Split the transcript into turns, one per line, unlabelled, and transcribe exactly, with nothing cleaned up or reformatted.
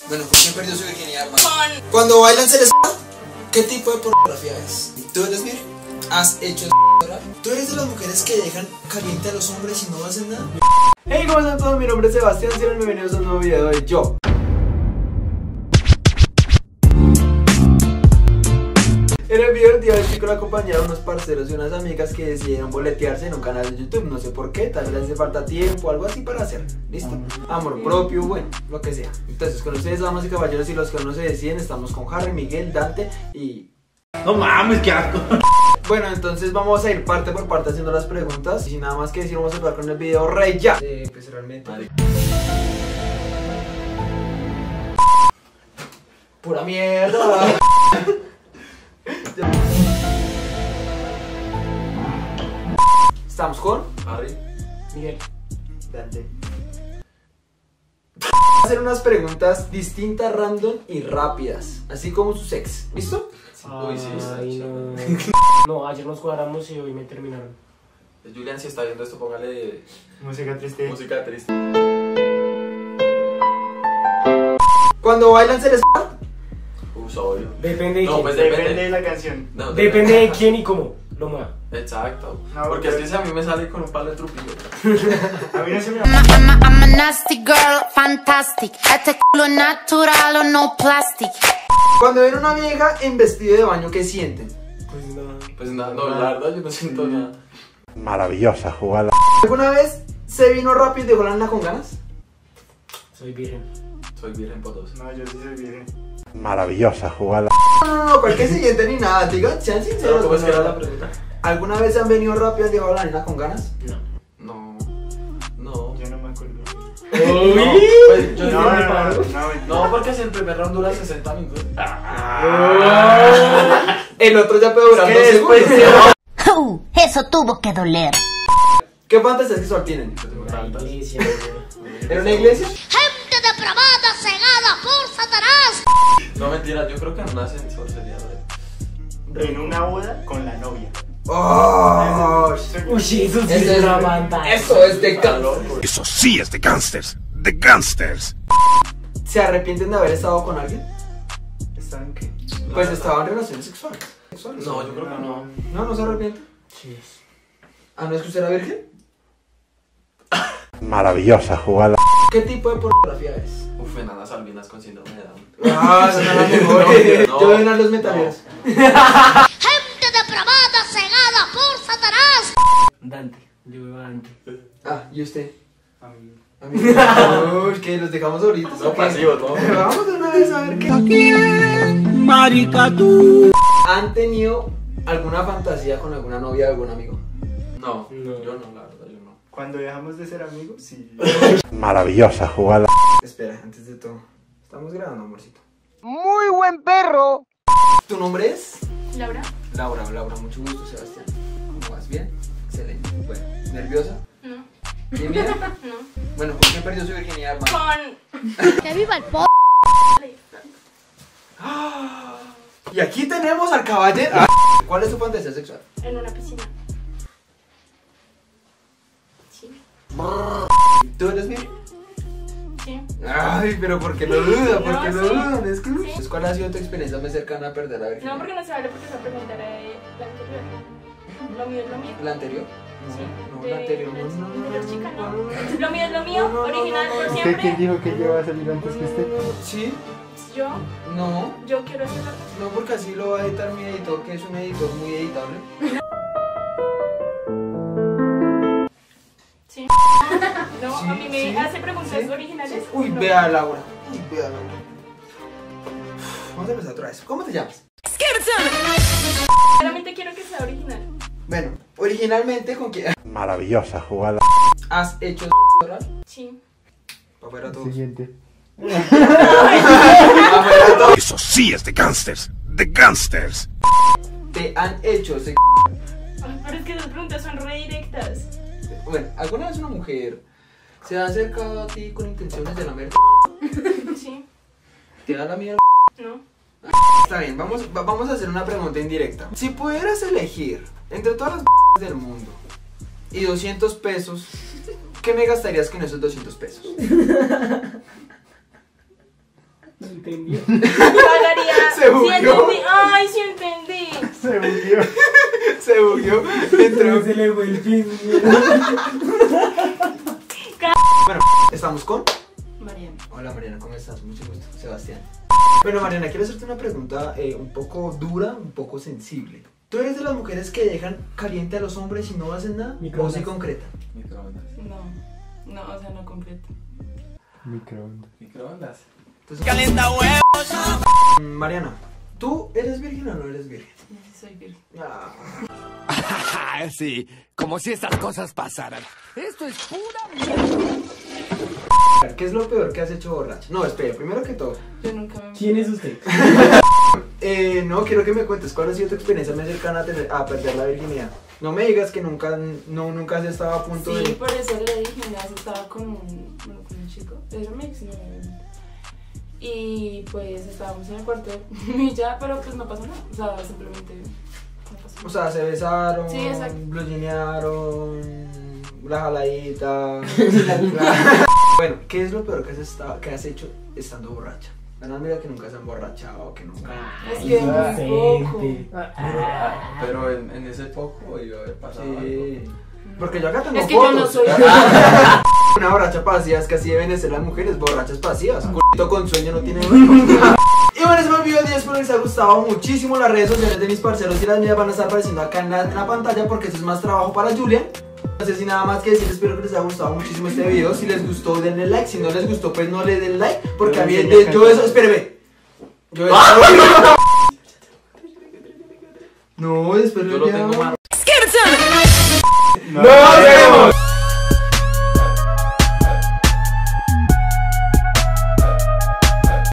Bueno, ¿por qué perdió su virginidad, hermano? Cuando bailan se les... ¿Qué tipo de pornografía es? ¿Tú eres virgen? ¿Has hecho oral? ¿Tú eres de las mujeres que dejan caliente a los hombres y no hacen nada?
Hey, ¿cómo están todos? Mi nombre es Sebastián, sean bienvenidos a un nuevo video de Yo. En el video del día de hoy estoy con la compañía de unos parceros y unas amigas que decidieron boletearse en un canal de YouTube. No sé por qué, tal vez les hace falta tiempo o algo así para hacer. ¿Listo? Amor propio, bueno, lo que sea. Entonces, con ustedes, damas y caballeros, y los que no se deciden, estamos con Harry, Miguel, Dante y...
No mames, qué asco.
Bueno, entonces vamos a ir parte por parte haciendo las preguntas. Y sin nada más que decir, vamos a empezar con el video rey ya. Eh, pues realmente... Vale. Pura mierda. Estamos con
Harry,
Miguel, Dante. Voy a hacer unas preguntas distintas, random y rápidas, así como su sex. ¿Listo?
Uy, sí, está
Ay,
chévere.
no. No, ayer nos cuadramos y hoy me terminaron.
Julian, si está viendo esto, póngale
Música triste.
música triste.
Cuando bailan se les...
Uy, obvio.
Depende de
No,
quién.
pues
Depende
depende.
de la canción.
No,
Depende de quién y cómo lo mueva.
Exacto.
No,
porque
porque-
es que si a mí me sale con un palo de trupillo.
A mí no se me...
I'm a, I'm a, I'm a nasty girl, fantastic. Este culo natural o no plastic.
Cuando ven una vieja en vestido de baño, ¿qué sienten?
Pues nada.
Pues nada, no, la verdad yo no siento nada.
Maravillosa jugada.
¿Alguna vez se vino rápido y dejó la nena con ganas?
Soy virgen.
Soy virgen por dos.
No, yo sí soy virgen.
Maravillosa jugada.
No, no, no, cualquier siguiente ni nada, digan, sean
Pero
sinceros.
¿cómo es que
con
era
la-
la pregunta?
¿Alguna vez se han venido rápido y dejado la nena con ganas?
No.
No. No.
Yo no me acuerdo.
No, pues yo
No,
no,
no, no, no, no,
no, porque si el primer round dura sesenta minutos.
El otro ya puede durar
Es
dos
que después
segundos.
Uh, eso tuvo que doler.
¿Qué fantasía sexual tienen?
Yo tengo
La
tantas.
iglesia, güey.
¿En una iglesia?
Gente depravada, cegada por Satanás.
No, mentira, yo creo que en un ascensor sería re.
En una boda con la novia.
Oh,
Uy, eso sí
Ese
es
es-
una banda.
eso es de
Está
ca-
loco.
Eso sí es de gangsters. De gangsters.
¿Se arrepienten de haber estado con alguien?
¿Están qué?
Pues estaban en relaciones sexuales. ¿Sexuales?
No, yo creo que no.
No, no se arrepienten.
Sí.
¿Ah, no es que usted era virgen?
Maravillosa jugada.
¿Qué tipo de pornografía es?
Uf, enanas albinas con síndrome de Down.
Ah, esa es la mejor.
No, no.
Yo ven a los metaleros.
Gente depravada, cegada por Satanás.
Dante. Yo veo a Dante.
Ah, ¿y usted?
Amigo.
Amigo, uy, que los dejamos ahorita.
No, pasivo, no.
Vamos de una vez a ver qué.
Marica tú.
¿Han tenido alguna fantasía con alguna novia de algún amigo?
No,
No.
yo no, la verdad, yo no.
Cuando dejamos de ser amigos, sí.
Maravillosa jugada.
Espera, antes de todo. Estamos grabando, amorcito.
Muy buen perro.
¿Tu nombre es?
Laura,
Laura, Laura, mucho gusto, Sebastián. ¿Cómo vas? ¿Bien? Excelente. Bueno, ¿nerviosa?
no,
¿Bien, bien?
no.
Bueno, ¿por qué perdió su virginidad, hermano?
Con...
Que viva el po.
Y aquí tenemos al caballero. Ah. ¿Cuál es tu fantasía sexual?
En una piscina. Sí,
¿Tú eres virgen?
sí.
Ay, pero ¿por qué lo duda? ¿Por
No,
qué lo
sí.
dudan? Es que...
Sí.
Pues, ¿cuál ha sido tu experiencia más cercana a perder la virginidad?
No, porque no se vale porque esa pregunta era de la anterior. Lo mío es lo mío.
¿La anterior?
Sí.
No,
de,
la anterior. No,
de-
no, no,
de los
no,
chicas,
no,
¿no?
no, no.
Lo mío es lo mío,
No, no, no,
original
no,
por
no.
¿Usted
siempre.
quién dijo que yo iba a salir antes que usted?
¿Sí?
Yo,
No.
yo quiero hacerlo.
No, porque así lo va a editar mi editor, que es un editor muy editable.
Sí. No,
Sí,
a mí me
sí,
hace preguntas
sí,
originales.
Uy,
No.
vea Laura. Uy, vea Laura. Vamos a empezar otra vez. ¿Cómo te llamas?
Solamente quiero que sea original.
Bueno, originalmente con quién
Maravillosa jugada.
has hecho oral.
Sí.
Para afuera todos.
Siguiente.
Afuera todos.
Eso sí es de gangsters. De gangsters.
Te han hecho sexo.
Ay, pero es que esas preguntas son re directas.
Bueno, ¿alguna vez una mujer se ha acercado a ti con intenciones de lamer?
Sí.
¿Te da la mierda?
No.
Está bien, vamos, va- vamos a hacer una pregunta indirecta. Si pudieras elegir entre todas las del mundo y doscientos pesos, ¿qué me gastarías con esos doscientos pesos?
Entendió.
Pagaría.
Se
Sí
bugueó.
entendí. Ay, sí entendí.
Se bugueó.
Se bugueó. Entró.
Se le fue el fin.
Bueno, estamos con.
Mariana.
Hola Mariana, ¿cómo estás? Mucho gusto, Sebastián. Bueno Mariana, quiero hacerte una pregunta eh, un poco dura, un poco sensible. ¿Tú eres de las mujeres que dejan caliente a los hombres y no hacen nada? ¿O
Microondas.
sí concreta?
Microondas.
No. No, o sea, no completo.
Microondas.
Microondas.
Entonces, ¡calienta huevos! Mariana, ¿tú eres virgen o no eres virgen?
Sí, soy virgen.
Ah.
Sí, como si estas cosas pasaran. Esto es pura mierda.
¿Qué es lo peor que has hecho borracha? No, espera, primero que todo.
Yo nunca me...
¿Quién es usted?
Eh, no, quiero que me cuentes cuál ha sido tu experiencia más cercana a, tener, a perder la virginidad. No me digas que nunca, no, nunca has estado a punto
Sí,
de...
por eso le dije, una vez estaba con un, bueno, con un chico, era mi ex novio. Y pues estábamos en el cuarto y ya, pero pues no pasó nada, o sea, simplemente no pasó nada.
O sea, se besaron,
Sí, exacto.
bluginearon, la jaladita. Bueno, ¿qué es lo peor que has, estado, que has hecho estando borracha? Una amiga que nunca se ha emborrachado, que nunca...
Es que muy poco.
Ah,
Pero en, en ese poco iba a haber pasado algo.
Sí. Porque yo acá tengo
Es que yo
fotos.
no soy...
Una borracha pasiva, es que así deben de ser las mujeres, borrachas pasivas. Culito con sueño no tiene... Y bueno, ese fue el video de diez, espero que les haya gustado muchísimo. Las redes sociales de mis parceros y las mías van a estar apareciendo acá en la, en la pantalla, porque eso es más trabajo para Julian. No sé si nada más que decir, espero que les haya gustado muchísimo este video. Si les gustó, denle like, si no les gustó, pues no le den like. Porque a mí, de, yo eso, espéreme. Yo eso... No, espero
Yo lo tengo más.
¡Nos vemos!